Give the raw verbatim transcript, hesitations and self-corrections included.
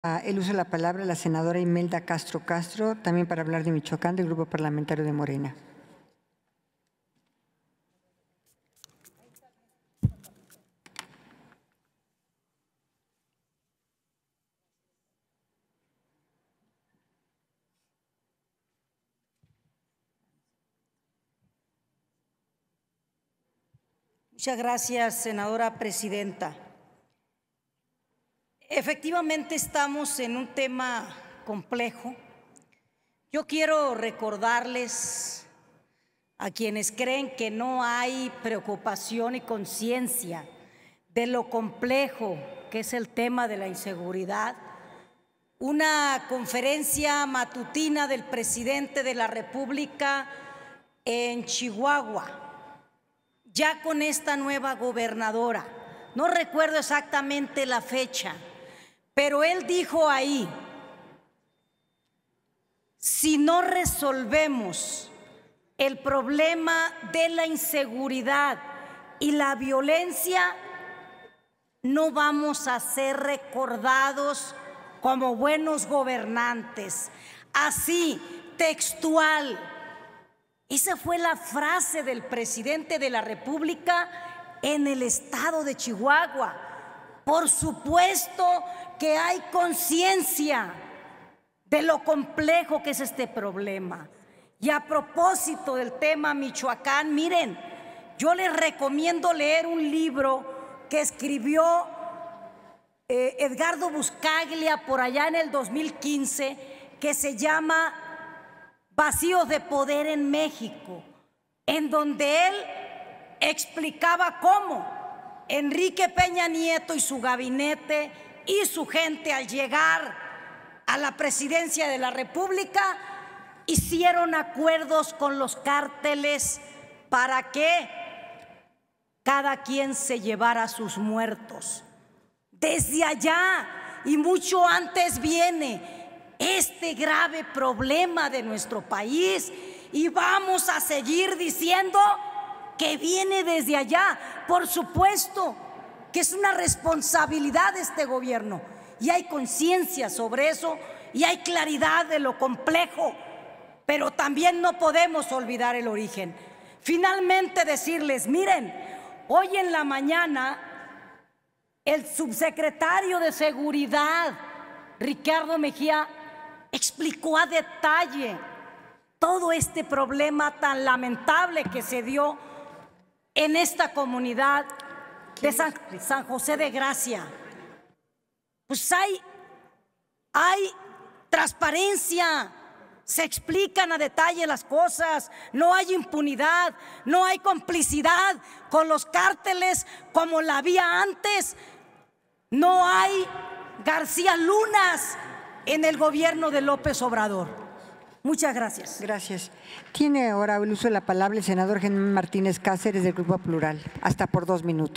El uso de la palabra la senadora Imelda Castro Castro, también para hablar de Michoacán, del Grupo Parlamentario de Morena. Muchas gracias, senadora presidenta. Efectivamente estamos en un tema complejo. Yo quiero recordarles a quienes creen que no hay preocupación y conciencia de lo complejo que es el tema de la inseguridad, una conferencia matutina del presidente de la República en Chihuahua, ya con esta nueva gobernadora. No recuerdo exactamente la fecha, pero él dijo ahí: si no resolvemos el problema de la inseguridad y la violencia, no vamos a ser recordados como buenos gobernantes. Así, textual. Esa fue la frase del presidente de la República en el estado de Chihuahua. Por supuesto que hay conciencia de lo complejo que es este problema. Y a propósito del tema Michoacán, miren, yo les recomiendo leer un libro que escribió eh, Edgardo Buscaglia por allá en el dos mil quince, que se llama Vacíos de Poder en México, en donde él explicaba cómo Enrique Peña Nieto y su gabinete y su gente, al llegar a la presidencia de la República, hicieron acuerdos con los cárteles para que cada quien se llevara sus muertos. Desde allá y mucho antes viene este grave problema de nuestro país, y vamos a seguir diciendo que viene desde allá. Por supuesto que es una responsabilidad de este gobierno, y hay conciencia sobre eso, y hay claridad de lo complejo, pero también no podemos olvidar el origen. Finalmente decirles, miren, hoy en la mañana el subsecretario de Seguridad, Ricardo Mejía, explicó a detalle todo este problema tan lamentable que se dio en esta comunidad de San, San José de Gracia. Pues hay, hay transparencia, se explican a detalle las cosas, no hay impunidad, no hay complicidad con los cárteles como la había antes, no hay García Lunas en el gobierno de López Obrador. Muchas gracias. Gracias. Tiene ahora el uso de la palabra el senador Germán Martínez Cáceres, del Grupo Plural, hasta por dos minutos.